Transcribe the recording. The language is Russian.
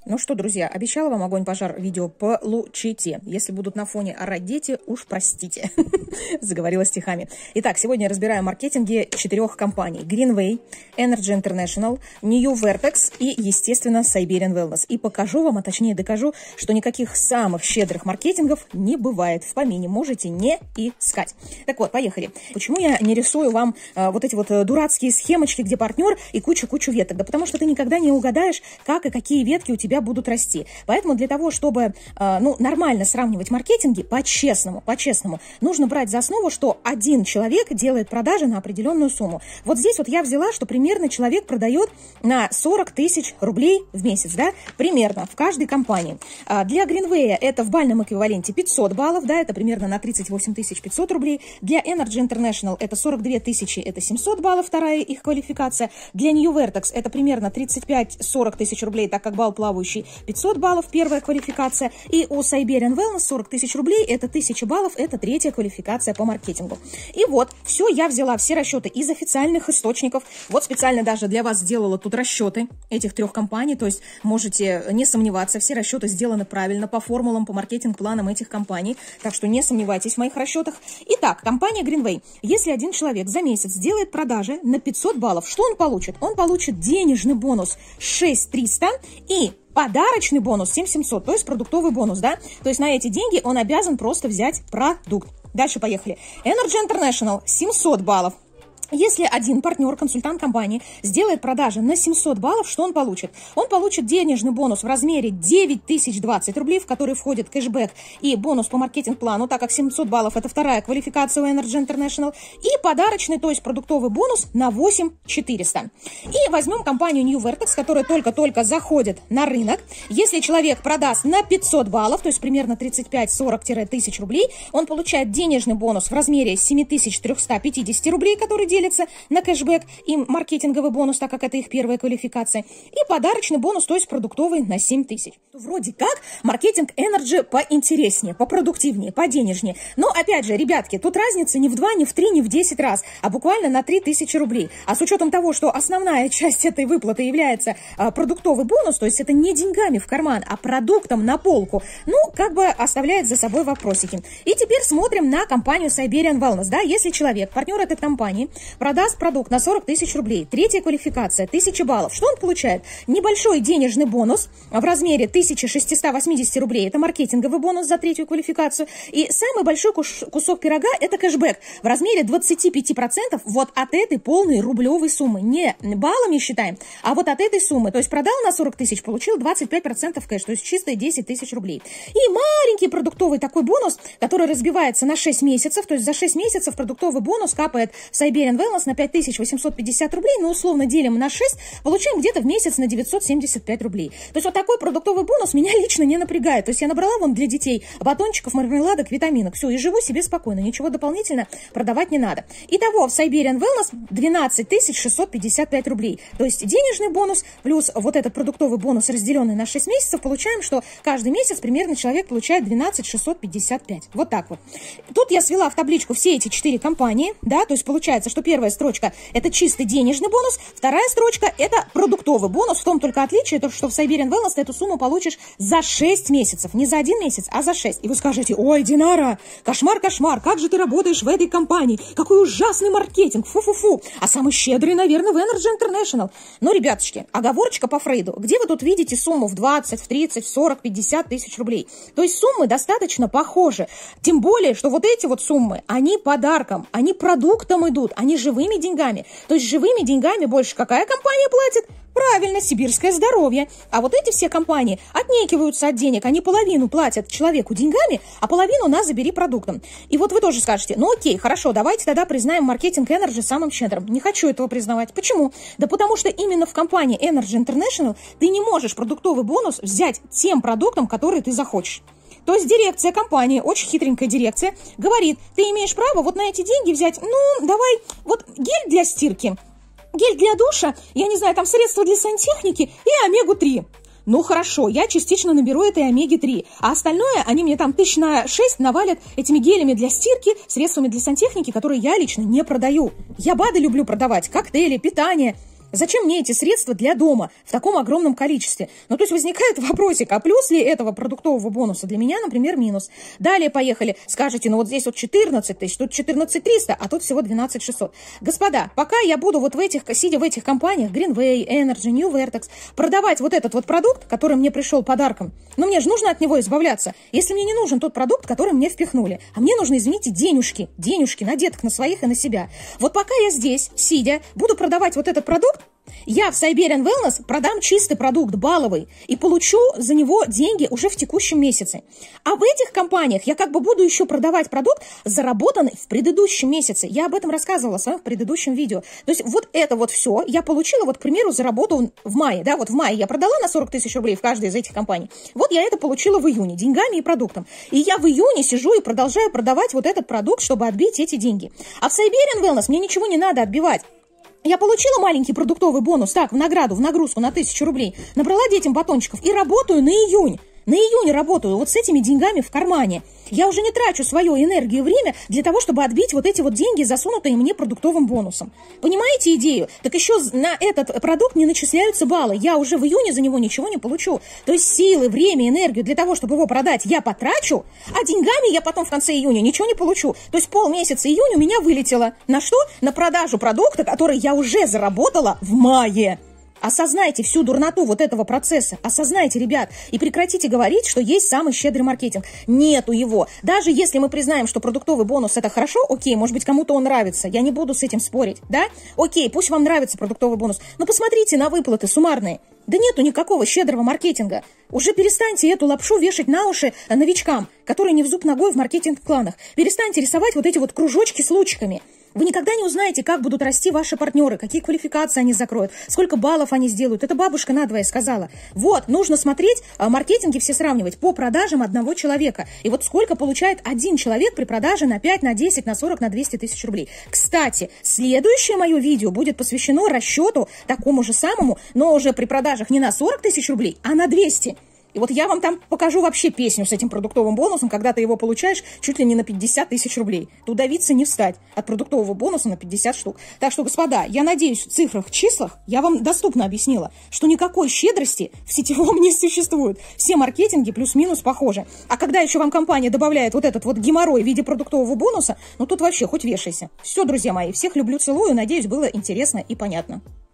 Ну что, друзья, обещала вам огонь-пожар видео, получите. Если будут на фоне орать дети, уж простите. Заговорила стихами. Итак, сегодня я разбираю маркетинги 4 компаний. Greenway, Energy International, New Vertex и, естественно, Siberian Wellness. И покажу вам, а точнее докажу, что никаких самых щедрых маркетингов не бывает. В помине можете не искать. Так вот, поехали. Почему я не рисую вам вот эти вот дурацкие схемочки, где партнер и кучу-кучу веток? Да потому что ты никогда не угадаешь, как и какие ветки у тебя будут расти. Поэтому для того, чтобы нормально сравнивать маркетинги, по-честному, нужно брать за основу, что один человек делает продажи на определенную сумму. Вот здесь вот я взяла, что примерно человек продает на 40 тысяч рублей в месяц, да, примерно в каждой компании. Для Greenway это в бальном эквиваленте 500 баллов, да, это примерно на 38 500 рублей. Для Energy International это 42 тысячи, это 700 баллов, вторая их квалификация. Для New Vertex это примерно 35-40 тысяч рублей, так как балл плавающий 500 баллов, первая квалификация. И у Siberian Wellness 40 тысяч рублей, это 1000 баллов, это третья квалификация по маркетингу. И вот, все я взяла, все расчеты из официальных источников. Вот специально даже для вас сделала тут расчеты этих 3 компаний, то есть можете не сомневаться, все расчеты сделаны правильно по формулам, по маркетинг-планам этих компаний, так что не сомневайтесь в моих расчетах. Итак, компания Greenway. Если один человек за месяц делает продажи на 500 баллов, что он получит? Он получит денежный бонус 6300 и подарочный бонус 7700, то есть продуктовый бонус, да? То есть на эти деньги он обязан просто взять продукт. Дальше поехали. Energy International 700 баллов. Если один партнер, консультант компании, сделает продажи на 700 баллов, что он получит? Он получит денежный бонус в размере 9020 рублей, в который входит кэшбэк и бонус по маркетинг-плану, так как 700 баллов – это вторая квалификация у Energy International, и подарочный, то есть продуктовый бонус на 8400. И возьмем компанию New Vertex, которая только-только заходит на рынок. Если человек продаст на 500 баллов, то есть примерно 35-40-1000 рублей, он получает денежный бонус в размере 7350 рублей, который делится на кэшбэк и маркетинговый бонус, так как это их первая квалификация, и подарочный бонус, то есть продуктовый на 7000. Вроде как маркетинг Energy поинтереснее, попродуктивнее, поденежнее. Но опять же, ребятки, тут разница не в 2, не в 3, не в 10 раз, а буквально на 3000 рублей. А с учетом того, что основная часть этой выплаты является продуктовый бонус, то есть это не деньгами в карман, а продуктом на полку, ну, как бы оставляет за собой вопросики. И теперь смотрим на компанию Siberian Wellness, да, если человек, партнер этой компании, продаст продукт на 40 тысяч рублей, третья квалификация, 1000 баллов. Что он получает? Небольшой денежный бонус в размере 1680 рублей. Это маркетинговый бонус за третью квалификацию. И самый большой кусок пирога – это кэшбэк в размере 25% вот от этой полной рублевой суммы. Не баллами считаем, а вот от этой суммы. То есть продал на 40 тысяч, получил 25% кэш, то есть чистые 10 тысяч рублей. И маленький продуктовый такой бонус, который разбивается на 6 месяцев, то есть за 6 месяцев продуктовый бонус капает в Siberian Wellness на 5850 рублей, но условно делим на 6, получаем где-то в месяц на 975 рублей. То есть вот такой продуктовый бонус меня лично не напрягает. То есть я набрала вон для детей батончиков, мармеладок, витаминок, все, и живу себе спокойно, ничего дополнительно продавать не надо. Итого в Siberian Wellness 12 655 рублей. То есть денежный бонус плюс вот этот продуктовый бонус, разделенный на 6 месяцев, получаем, что каждый месяц примерно человек получает 12 655. Вот так вот. Тут я свела в табличку все эти 4 компании, да, то есть получается, что первая строчка – это чистый денежный бонус, вторая строчка – это продуктовый бонус, в том только отличие, то, что в Siberian Wellness ты эту сумму получишь за 6 месяцев, не за 1 месяц, а за 6. И вы скажете: ой, Динара, кошмар, как же ты работаешь в этой компании, какой ужасный маркетинг, фу-фу-фу, а самый щедрый, наверное, в Energy International. Но, ребяточки, оговорочка по Фрейду, где вы тут видите сумму в 20, в 30, в 40, 50 тысяч рублей? То есть суммы достаточно похожи, тем более, что вот эти вот суммы, они подарком, они продуктом идут, они живыми деньгами. То есть живыми деньгами больше какая компания платит? Правильно, Сибирское здоровье. А вот эти все компании отнекиваются от денег. Они половину платят человеку деньгами, а половину на забери продуктом. И вот вы тоже скажете: ну окей, хорошо, давайте тогда признаем маркетинг Energy самым щедрым. Не хочу этого признавать. Почему? Да потому что именно в компании Energy International ты не можешь продуктовый бонус взять тем продуктом, который ты захочешь. То есть дирекция компании, очень хитренькая дирекция, говорит: ты имеешь право вот на эти деньги взять, ну, давай, вот гель для стирки, гель для душа, я не знаю, там средства для сантехники и омегу-3. Ну хорошо, я частично наберу этой омеги-3, а остальное они мне там 1000 на 6 навалят этими гелями для стирки, средствами для сантехники, которые я лично не продаю. Я БАДы люблю продавать, коктейли, питание. Зачем мне эти средства для дома в таком огромном количестве? Ну, то есть возникает вопросик, а плюс ли этого продуктового бонуса? Для меня, например, минус. Далее поехали, скажете, ну вот здесь вот 14 тысяч, тут 14 300, а тут всего 12 600. Господа, пока я буду вот сидя в этих компаниях, Greenway, Energy, New Vertex, продавать вот этот вот продукт, который мне пришел подарком, но мне же нужно от него избавляться. Если мне не нужен тот продукт, который мне впихнули, а мне нужно, извините, денежки на деток, на своих и на себя. Вот пока я здесь, сидя, буду продавать вот этот продукт, я в Siberian Wellness продам чистый продукт, баловый, и получу за него деньги уже в текущем месяце. А в этих компаниях я как бы буду еще продавать продукт, заработанный в предыдущем месяце. Я об этом рассказывала в своем предыдущем видео. То есть вот это вот все я получила, вот, к примеру, за работу в мае. Да, вот в мае я продала на 40 тысяч рублей в каждой из этих компаний. Вот я это получила в июне, деньгами и продуктом. И я в июне сижу и продолжаю продавать вот этот продукт, чтобы отбить эти деньги. А в Siberian Wellness мне ничего не надо отбивать. Я получила маленький продуктовый бонус, так, в награду, в нагрузку на 1000 рублей, набрала детям батончиков и работаю на июнь. На июне работаю вот с этими деньгами в кармане. Я уже не трачу свою энергию и время для того, чтобы отбить вот эти вот деньги, засунутые мне продуктовым бонусом. Понимаете идею? Так еще на этот продукт не начисляются баллы. Я уже в июне за него ничего не получу. То есть силы, время, энергию для того, чтобы его продать, я потрачу, а деньгами я потом в конце июня ничего не получу. То есть полмесяца июня у меня вылетело. На что? На продажу продукта, который я уже заработала в мае. Осознайте всю дурноту вот этого процесса. Осознайте, ребят, и прекратите говорить, что есть самый щедрый маркетинг. Нету его. Даже если мы признаем, что продуктовый бонус это хорошо, окей, может быть, кому-то он нравится. Я не буду с этим спорить, да? Окей, пусть вам нравится продуктовый бонус. Но посмотрите на выплаты суммарные. Да нету никакого щедрого маркетинга. Уже перестаньте эту лапшу вешать на уши новичкам, которые не в зуб ногой в маркетинг-кланах. Перестаньте рисовать вот эти вот кружочки с лучиками. Вы никогда не узнаете, как будут расти ваши партнеры, какие квалификации они закроют, сколько баллов они сделают. Это бабушка надвое сказала. Вот, нужно смотреть, маркетинги все сравнивать по продажам одного человека. И вот сколько получает один человек при продаже на 5, на 10, на 40, на 200 тысяч рублей. Кстати, следующее мое видео будет посвящено расчету такому же самому, но уже при продажах не на 40 тысяч рублей, а на 200. И вот я вам там покажу вообще песню с этим продуктовым бонусом, когда ты его получаешь чуть ли не на 50 тысяч рублей. Удавиться не встать от продуктового бонуса на 50 штук. Так что, господа, я надеюсь, в цифрах, числах я вам доступно объяснила, что никакой щедрости в сетевом не существует. Все маркетинги плюс-минус похожи. А когда еще вам компания добавляет вот этот вот геморрой в виде продуктового бонуса, ну тут вообще хоть вешайся. Все, друзья мои, всех люблю, целую. Надеюсь, было интересно и понятно.